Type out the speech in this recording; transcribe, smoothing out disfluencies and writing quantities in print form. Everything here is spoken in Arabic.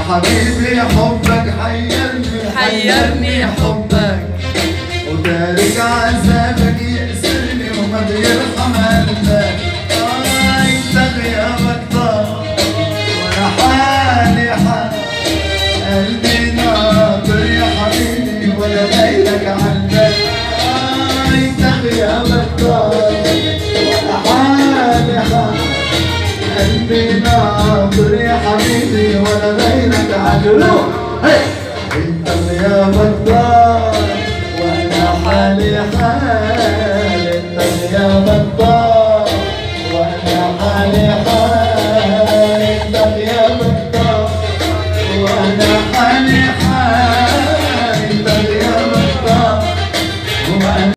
حبيبي حبك حيرني حبك، وتارك عذابك يأسرني وما بيرحم قلبك. انت غيابك ضاع وانا حالي حال، قلبي ناطر يا حبيبي ولا ليلك عندك. انت غيابك ضاع وانا حالي حال، قلبي ناطر يا حبيبي ولا ليلك عندك. انت غيابك ضاع وانا حالي حال، انت غيابك